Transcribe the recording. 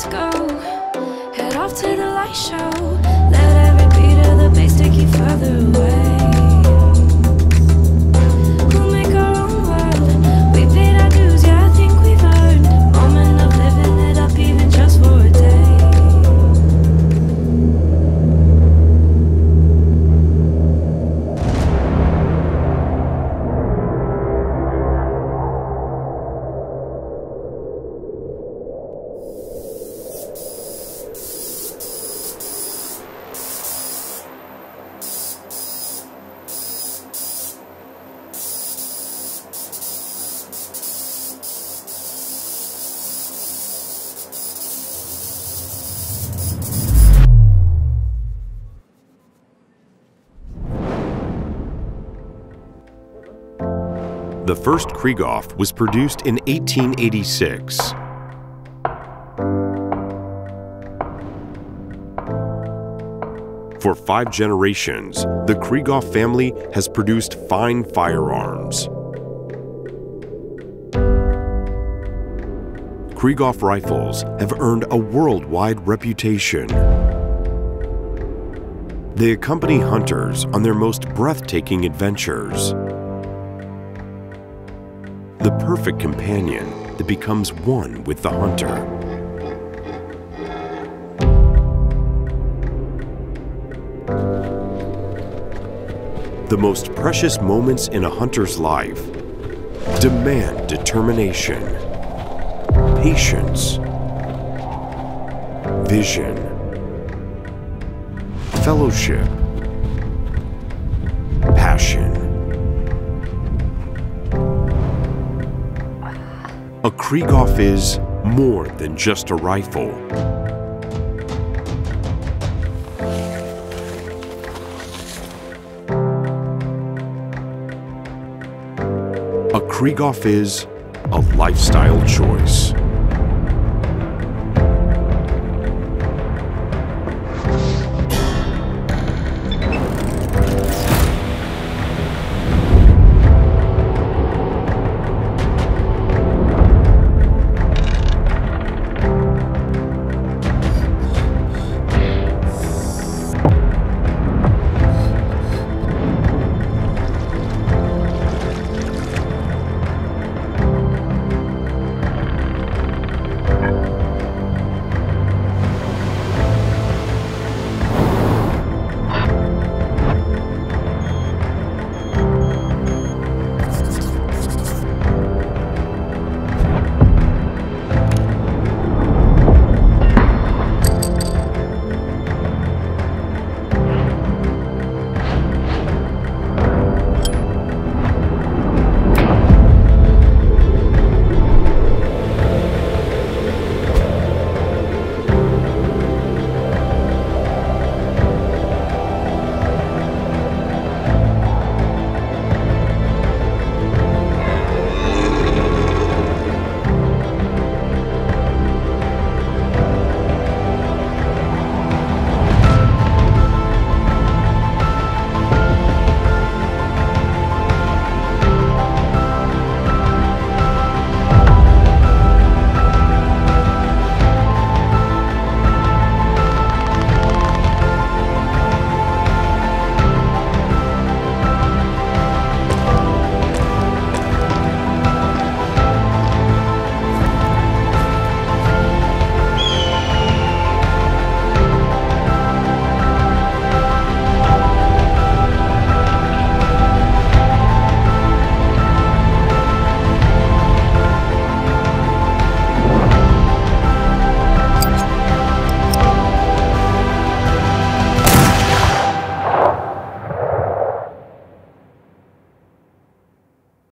let's go. Head off to the light show. Let every beat of the bass take you further away. We'll make our own world. We paid our dues, yeah, I think we've earned a moment of living it up, even just for a day. The first Krieghoff was produced in 1886. For 5 generations, the Krieghoff family has produced fine firearms. Krieghoff rifles have earned a worldwide reputation. They accompany hunters on their most breathtaking adventures. The perfect companion that becomes one with the hunter. The most precious moments in a hunter's life demand determination, patience, vision, fellowship, passion. A Krieghoff is more than just a rifle. A Krieghoff is a lifestyle choice.